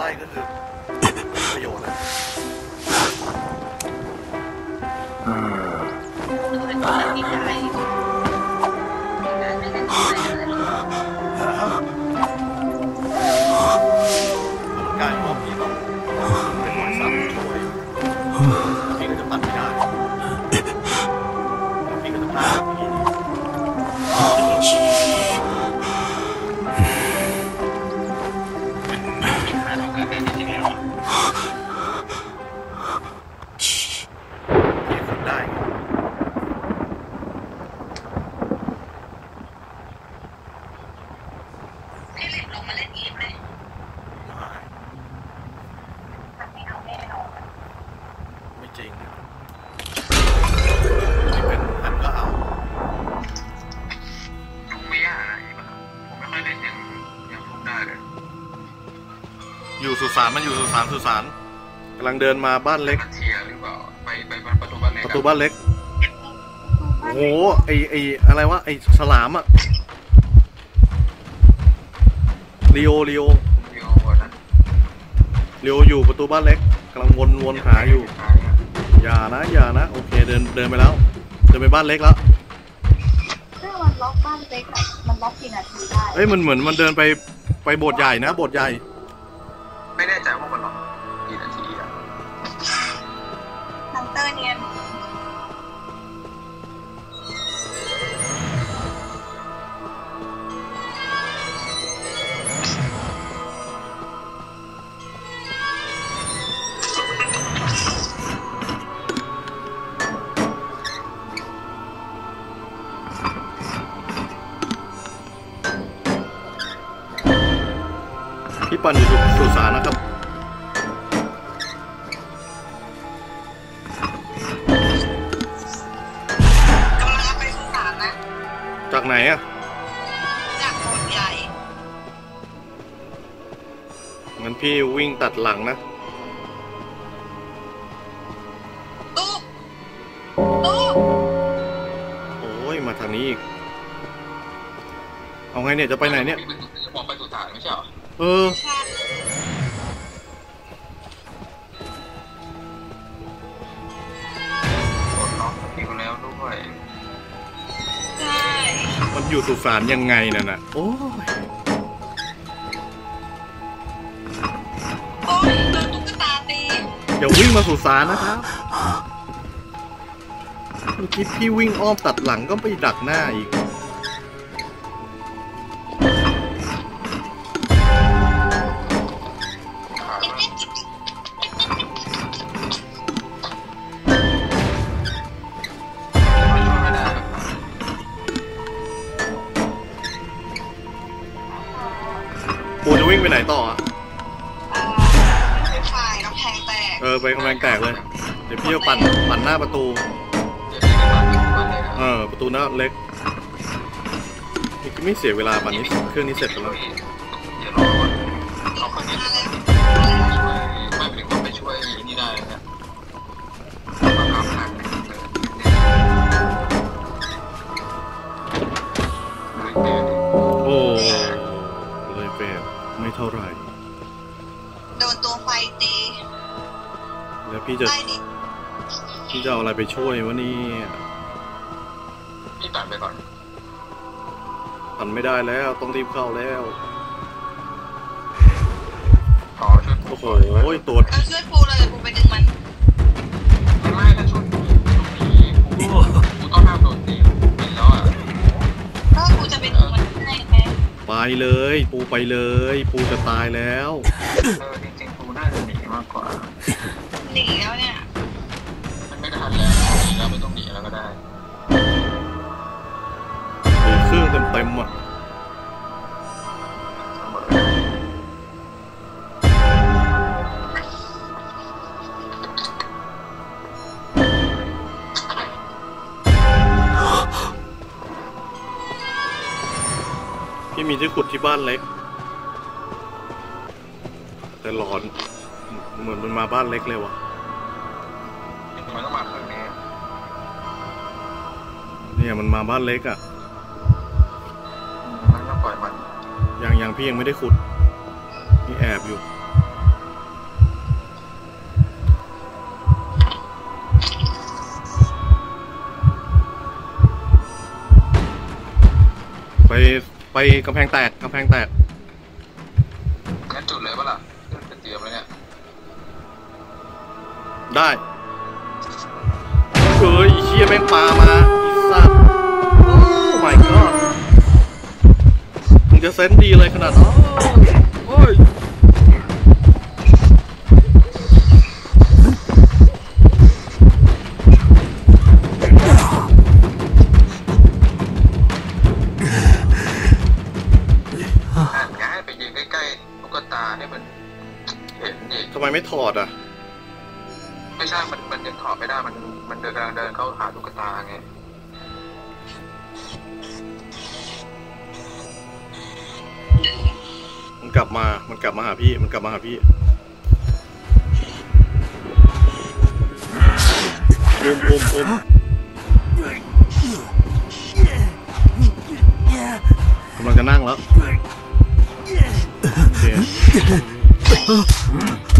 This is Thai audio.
ก็คือประโยชน์นะกายว่าพี่ต้องเป็นคนสั่งช่วยพี่ก็จะปั่นไม่ได้พี่ก็จะปั่นแบบนี้อยู่สุสานมันอยู่สุสานกำลังเดินมาบ้านเล็กเทียหรือเปล่าไปประตูบ้านเล็กประตูบ้านเล็กโอ้โหไออะไรวะไอฉลามอะลีโออยู่ประตูบ้านเล็กกำลังวนหาอยู่อย่านะโอเคเดินไปแล้วเดินไปบ้านเล็กแล้วถ้ามันล็อกบ้านเล็กอะมันล็อกกี่นาทีได้เอ้ยมันเหมือนมันเดินไปโบสถ์ใหญ่นะโบสถ์ใหญ่ไม่แน่ใจว่ามันล็อกกี่นาทีอะฮันเตอร์เนียนพี่ปั่นอยู่สุสานนะครับกำลังจะไปสุสานนะจากไหนอะจากโบสถ์ใหญ่งั้นพี่วิ่งตัดหลังนะตุ๊บโอ้ยมาทางนี้อีกเอาไงเนี่ยจะไปไหนเนี่ยมองไปสุสานไม่ใช่หรอปลดล็อกทิ้งแล้วด้วยใช่มันอยู่สุสานยังไงน่ะโอ้ยโดนตุ๊กตาตีอย่าวิ่งมาสุสานนะครับเมื่อกี้พี่วิ่งอ้อมตัดหลังก็ไปดักหน้าอีกปูจะวิ่งไปไหนต่อไปฝ่ายกำแพงแตกไปกำแพงแตกเลยเดี๋ยวพี่จะปั่นหน้าประตูประตูหน้าเล็กนี่ไม่เสียเวลาปั่นนี้เครื่องนี้เสร็จแล้วเขาคนนี้ไม่เป็นคนไปช่วยนี่ได้นะโอ้เลยเปย์ไม่เท่าไหร่โดนตัวไฟตีแล้วพี่จะเอาอะไรไปช่วยวะนี่พี่ตัดไปก่อนตัดไม่ได้แล้วต้องรีบเข้าแล้วโอ้โหตัวช่วยปูเลยปูไปดึงมันไม่ถ้าช่วยปูต้องห้ามโดนตีเป็นแล้วอ่ะถ้าปูจะเป็นมันได้ไหมไปเลยปูไปเลยปูจะตายแล้วจริงๆปูน่าจะหนีมากกว่าหนีแล้วเนี่ยมันไม่ทันแล้วหนีแล้วไม่ต้องหนีแล้วก็ได้เครื่องเต็มอ่ะพี่มีที่ขุดที่บ้านเล็กแต่หลอนเหมือนมันมาบ้านเล็กเลยวะมันต้องมาทางนี้เนี่ยมันมาบ้านเล็กอ่ะมันต้องปล่อยมันยังพี่ยังไม่ได้ขุดพี่แอบอยู่ไปกำแพงแตกกำแพงแตกงั้นจุดเลยปะล่ะจะเตรียมเลยเนี่ยได้เฮ้ยไอ้เชี่ยแม่งปลามาอีสัตว์โอ้ my god มึงจะเซนส์ดีเลยขนาดนั้นโอ้ยง่ายไปยืนใกล้ๆตุ๊กตาให้มันเห็นดิทำไมไม่ถอดอ่ะไม่ใช่มันยังถอดไม่ได้มันเดินกำลังเดินเข้าหาตุ๊กตาไงมันกลับมาหาพี่มันกลับมาหาพี่อุ้มกำลังจะนั่งแล้วโอเค